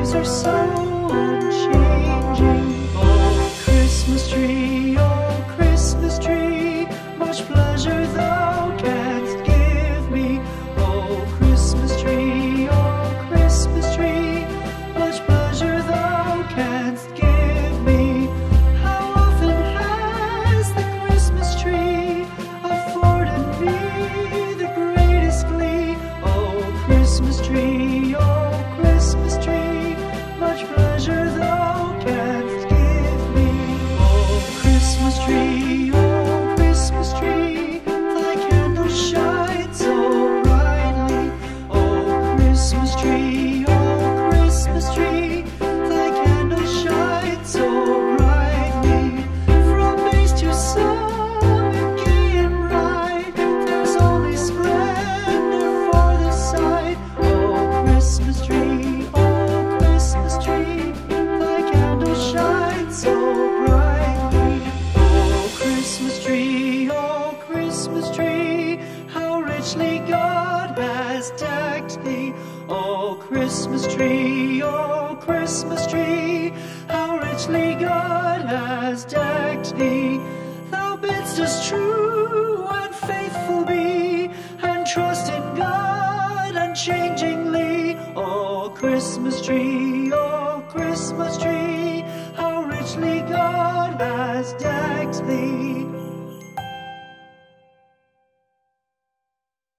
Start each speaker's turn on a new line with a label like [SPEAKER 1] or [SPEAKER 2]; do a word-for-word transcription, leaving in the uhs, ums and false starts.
[SPEAKER 1] ways are so unchanging. Oh, Christmas tree, oh, Christmas tree, much pleasure thou canst give me. Oh, Christmas tree, oh, Christmas tree, much pleasure thou canst give me. How often has the Christmas tree afforded me the greatest glee? Oh, Christmas tree, oh, Christmas tree, much pleasure thou canst give me. Oh, Christmas tree, oh, Christmas tree, thy candles shine so brightly. Oh, Christmas tree, oh, Christmas tree, thy candles shine so brightly. From base to summit, gay and bright, there's only splendor for the sight. Oh, Christmas tree, oh, Christmas tree, thy candles shine so brightly. Oh, Christmas tree, oh, Christmas tree, how richly God has decked thee. Oh, Christmas tree, oh, Christmas tree, how richly God has decked thee. Thou bidst us true and faithful be, and trust in God unchangingly. Oh, Christmas tree, oh, Christmas tree, how richly God has decked thee.